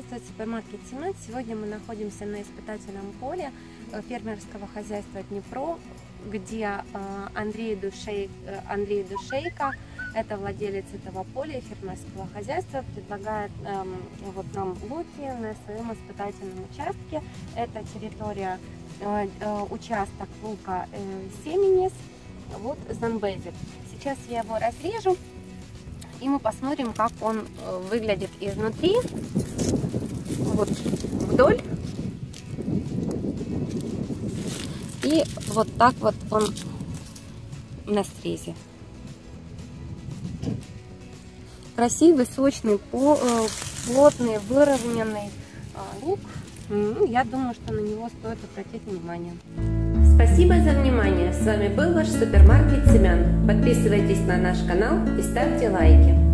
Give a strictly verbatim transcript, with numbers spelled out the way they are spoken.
Приветствует супермаркет Семен. Сегодня мы находимся на испытательном поле фермерского хозяйства Днепро, где Андрей Душейко, Андрей Душейко, это владелец этого поля и фермерского хозяйства, предлагает эм, вот нам луки на своем испытательном участке. Это территория, э, э, участок лука э, Семенис, вот Занбезик. Сейчас я его разрежу, и мы посмотрим, как он выглядит изнутри. Вот вдоль. И вот так вот он на срезе. Красивый, сочный, плотный, выровненный лук. Я думаю, что на него стоит обратить внимание. Спасибо за внимание. С вами был ваш супермаркет Семен. Подписывайтесь на наш канал и ставьте лайки.